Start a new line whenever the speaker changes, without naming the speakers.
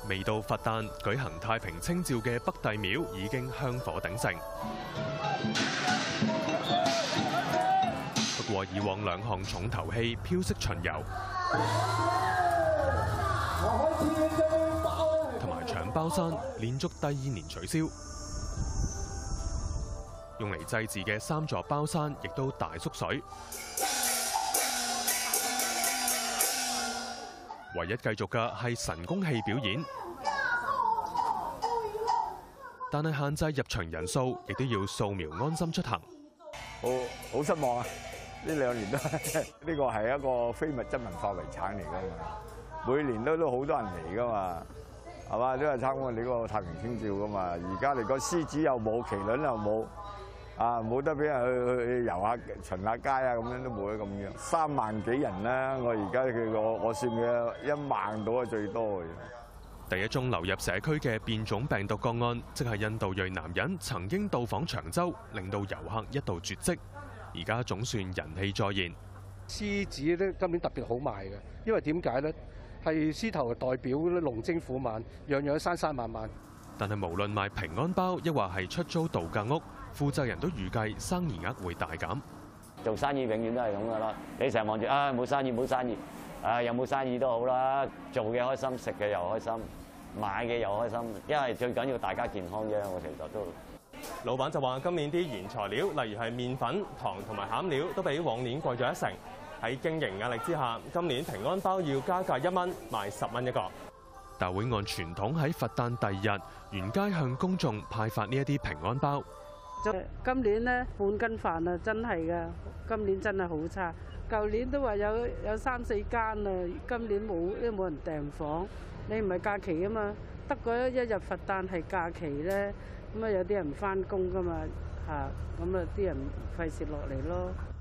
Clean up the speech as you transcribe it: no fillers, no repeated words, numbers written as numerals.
未到佛誕舉行太平清醮嘅北帝廟已經香火鼎盛。不過以往兩項重頭戲飄色巡遊同埋搶包山連續第2年取消，用嚟祭祀嘅3座包山亦都大縮水。唯一繼續嘅係神功戲表演，但係限制入場人數，亦都要掃描安心出行。
好失望啊！呢2年都呢個係一個非物質文化遺產嚟㗎嘛，每年都好多人嚟㗎嘛，係嘛？都係參觀你個太平清醮㗎嘛。而家你個獅子又冇，麒麟又冇，啊冇得俾人去遊下巡下街啊，咁樣都冇得咁樣。3萬幾人啦，我而家我算嘅1萬到係最多嘅。
第一宗流入社區嘅變種病毒個案，即係印度裔男人曾經到訪長洲，令到遊客一度絕跡。而家總算人氣再現。
獅子咧今年特別好賣嘅，因為點解咧？係獅頭代表咧龍精虎猛，樣樣生生猛猛。
但係無論賣平安包，抑或係出租度假屋，負責人都預計生意額會大減。
做生意永遠都係咁噶啦，你成日望住啊冇生意冇生意，啊有冇生意都好啦，做嘅開心，食嘅又開心，買嘅又開心，因為最緊要大家健康啫。我其實都。
老闆就話：今年啲原材料，例如係麵粉、糖同埋餡料，都比往年貴咗1成。喺經營壓力之下，今年平安包要加價1蚊，賣10蚊一個。
大會按傳統喺佛誕第2日沿街向公眾派發呢一啲平安包。
今年呢半斤飯啊，真係㗎，今年真係好差。舊年都話有3、4間啊，今年冇人訂房。你唔係假期啊嘛，得嗰1日佛誕係假期咧。咁啊，有啲人唔返工㗎嘛，嚇，咁啊啲人費事落嚟咯。